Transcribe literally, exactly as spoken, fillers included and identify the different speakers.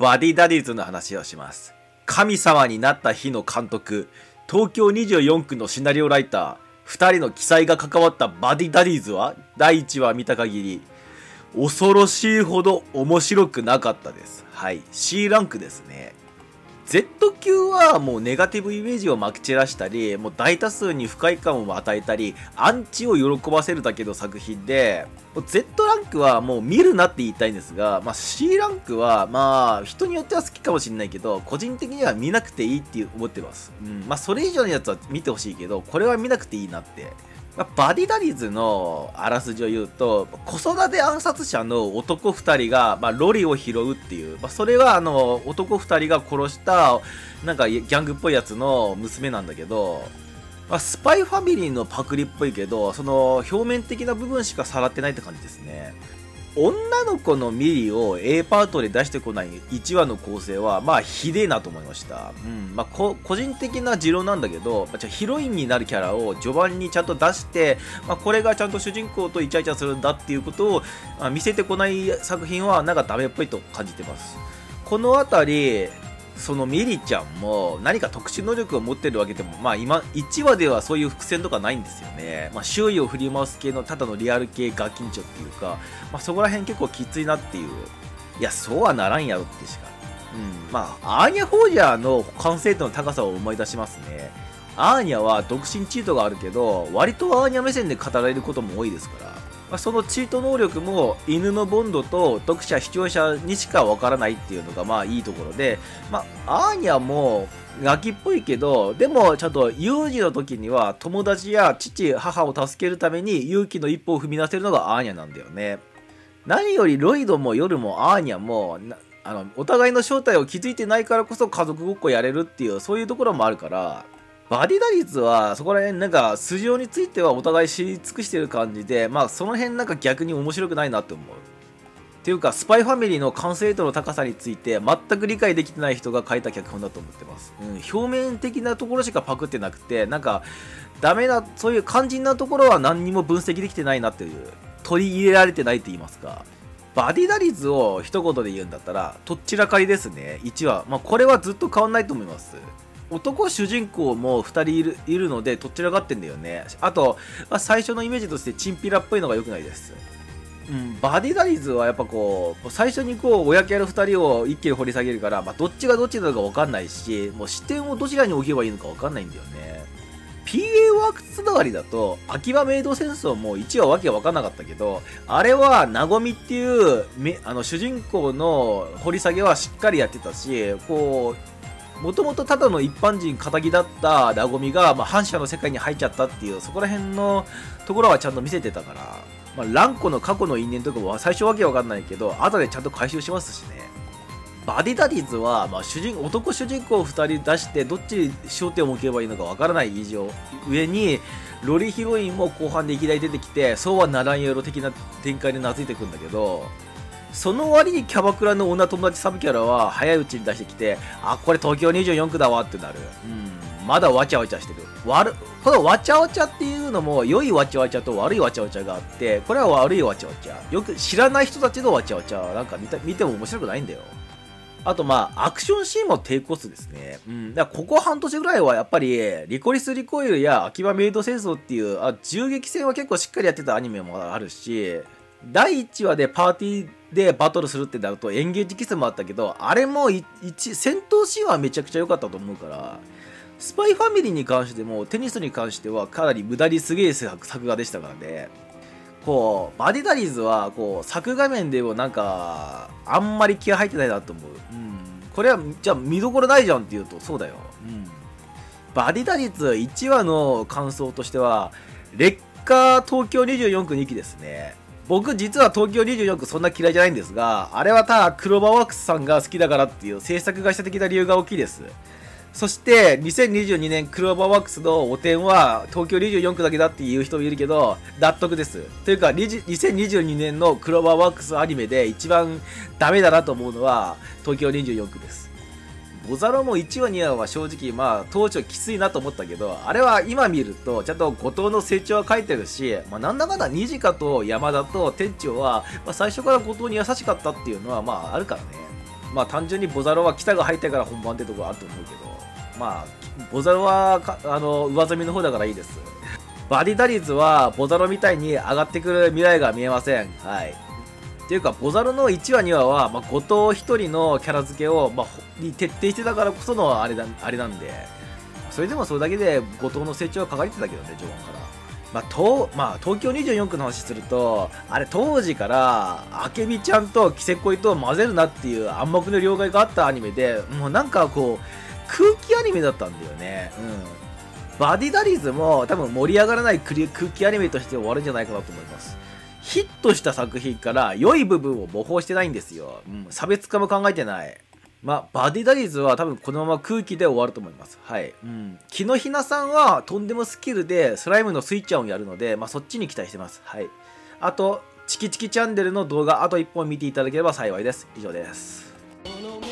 Speaker 1: バディダディズの話をします。神様になった日の監督、東京にじゅうよんくのシナリオライター、ふたりの記載が関わったバディダディズは、だいいちわ見た限り、恐ろしいほど面白くなかったです。はい。C ランクですね。Z 級はもうネガティブイメージをまき散らしたり、もう大多数に不快感を与えたり、アンチを喜ばせるだけの作品で、Z ランクはもう見るなって言いたいんですが、まあ、C ランクはまあ人によっては好きかもしれないけど、個人的には見なくていいって思ってます。うん。まあそれ以上のやつは見てほしいけど、これは見なくていいなって。まあ、バディダディズのあらすじを言うと、子育て暗殺者の男ふたりが、まあ、ロリを拾うっていう、まあ、それはあの男ふたりが殺したなんかギャングっぽいやつの娘なんだけど、まあ、スパイファミリーのパクリっぽいけど、その表面的な部分しかさらってないって感じですね。女の子のミリを A パートで出してこないいちわの構成は、まあ、ひでえなと思いました。うん。まあ、個人的な持論なんだけど、まあ、ヒロインになるキャラを序盤にちゃんと出して、まあ、これがちゃんと主人公とイチャイチャするんだっていうことを、まあ、見せてこない作品は、なんかダメっぽいと感じてます。このあたり、そのミリちゃんも何か特殊能力を持ってるわけでも、まあ今、いちわではそういう伏線とかないんですよね。まあ周囲を振り回す系のただのリアル系ガキンチョっていうか、まあそこら辺結構きついなっていう。いや、そうはならんやろってしか。うん。まあ、アーニャ・ホージャーの完成度の高さを思い出しますね。アーニャは独身チートがあるけど、割とアーニャ目線で語られることも多いですから。まあ、そのチート能力も犬のボンドと読者視聴者にしかわからないっていうのがまあいいところで、まあ、アーニャもガキっぽいけど、でもちゃんと有事の時には友達や父母を助けるために勇気の一歩を踏み出せるのがアーニャなんだよね。何よりロイドも夜もアーニャもあのお互いの正体を気づいてないからこそ家族ごっこやれるっていうそういうところもあるから、バディ打率はそこら辺なんか素性についてはお互い知り尽くしてる感じで、まあその辺なんか逆に面白くないなって思う。っていうかスパイファミリーの完成度の高さについて全く理解できてない人が書いた脚本だと思ってます。うん、表面的なところしかパクってなくて、なんかダメなそういう肝心なところは何にも分析できてないなっていう、取り入れられてないって言いますか。バディ打率を一言で言うんだったらとっちらかりですね。いちわ、まあこれはずっと変わんないと思います。男主人公もふたりいるいるのでどちらかってんだよね。あと、まあ、最初のイメージとしてチンピラっぽいのが良くないです。うん、バディダディズはやっぱこう最初にこう親キャラふたりを一気に掘り下げるから、まあ、どっちがどっちなのか分かんないし、もう視点をどちらに置けばいいのか分かんないんだよね。ピーエー ワークつながりだと秋葉メイド戦争もいちわわけ分かんなかったけど、あれはなごみっていうめあの主人公の掘り下げはしっかりやってたし、こうもともとただの一般人仇だったラゴミが、まあ、反社の世界に入っちゃったっていう、そこら辺のところはちゃんと見せてたから、まあ、ランコの過去の因縁とかは最初わけわかんないけど、後でちゃんと回収しますしね。バディダディズは、まあ、主人男主人公ふたり出して、どっちに焦点を向けばいいのかわからない以上、上に、ロリヒロインも後半でいきなり出てきて、そうはならんやろ的な展開でなずいていくんだけど、その割にキャバクラの女友達サブキャラは早いうちに出してきて、あ、これ東京にじゅうよんくだわってなる。うん。まだわちゃわちゃしてる。悪、このわちゃわちゃっていうのも、良いわちゃわちゃと悪いわちゃわちゃがあって、これは悪いわちゃわちゃ。よく知らない人たちのわちゃわちゃ。なんか見た見ても面白くないんだよ。あとまあ、アクションシーンも低コストですね。うん。だからここ半年ぐらいはやっぱり、リコリス・リコイルや秋葉メイド戦争っていう、あ、銃撃戦は結構しっかりやってたアニメもあるし、だいいちわでパーティーでバトルするってなるとエンゲージキスもあったけど、あれもいち戦闘シーンはめちゃくちゃ良かったと思うから、スパイファミリーに関してもテニスに関してはかなり無駄にすげえ作画でしたからね。こうバディダリーズはこう作画面でもなんかあんまり気合入ってないなと思う。うん、これはじゃあ見どころないじゃんって言うとそうだよ。うん、バディダリーズいちわの感想としては劣化東京にじゅうよんくにきですね。僕実は東京にじゅうよんくそんな嫌いじゃないんですが、あれはただクローバーワークスさんが好きだからっていう制作会社的な理由が大きいです。そしてにせんにじゅうにねんクローバーワークスの汚点は東京にじゅうよんくだけだっていう人もいるけど納得です。というかにせんにじゅうにねんのクローバーワークスアニメで一番ダメだなと思うのは東京にじゅうよんくです。ボザロもいちわにわは正直まあ当初きついなと思ったけど、あれは今見るとちゃんと後藤の成長は書いてるし、まあ、なんだかんだニジカと山田と店長は、まあ、最初から後藤に優しかったっていうのはまああるからね。 まあ単純にボザロは北が入ったから本番ってとこはあると思うけど、まあボザロはかあの上積みの方だからいいです。バディ打率はボザロみたいに上がってくる未来が見えません。はい。っていうか、ボザロのいちわにわは、まあ、後藤一人のキャラ付けを、まあ、に徹底してたからこそのあれだあれなんで、それでもそれだけで後藤の成長は掲げてたけどね、序盤から。まあ東まあ、東京にじゅうよん区の話すると、あれ当時からあけびちゃんとキセコイと混ぜるなっていう暗黙の了解があったアニメで、もうなんかこう空気アニメだったんだよね。うんバディダリーズも多分盛り上がらない空気アニメとして終わるんじゃないかなと思います。ヒットした作品から良い部分を模倣してないんですよ。うん、差別化も考えてない。まあ、バディダリーズは多分このまま空気で終わると思います。はい。うん。木のひなさんはとんでもスキルでスライムのスイッチャーをやるので、まあそっちに期待してます。はい。あと、チキチキチャンネルの動画あといっぽん見ていただければ幸いです。以上です。